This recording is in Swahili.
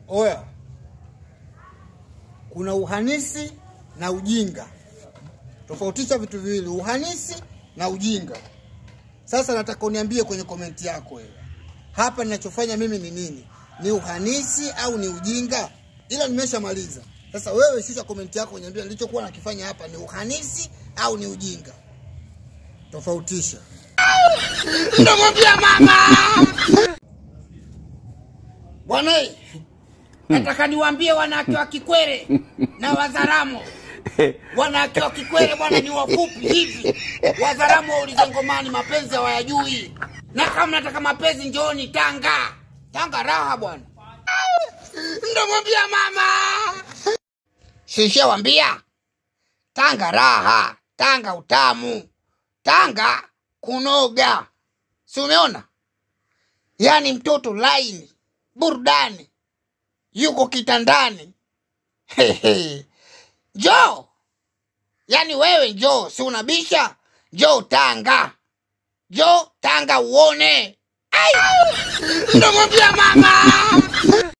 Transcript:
Oya, kuna uhanisi na ujinga. Tofautisha vitu viwili, uhanisi na ujinga. Sasa nataka uniambie kwenye komenti yako wewe. Hapa ninachofanya mimi ni nini? Ni uhanisi au ni ujinga? Ila nimeshamaliza. Sasa wewe shusha komenti yako uniambie nilichokuwa nakifanya hapa ni uhanisi au ni ujinga. Tofautisha. Ndamwambia mama. Bwana, nataka niwaambie wanawake wa Kikwere na Wazaramo. Wanawake wa Kikwere bwana ni wafupi hivi. Wazaramo waulize Ngomani mapenzi hawayajui. Na kama nataka mapenzi njooni Tanga. Tanga raha bwana. Ndamwambia mama. Sishawambia. Tanga raha, Tanga utamu, Tanga kunoga. Si umeona? Yaani mtoto laini, burudani, yuko kitandani. Njoo. Yaani wewe njoo, si unabisha? Njoo Tanga. Njoo Tanga uone. Ai! Ndamwambia mama.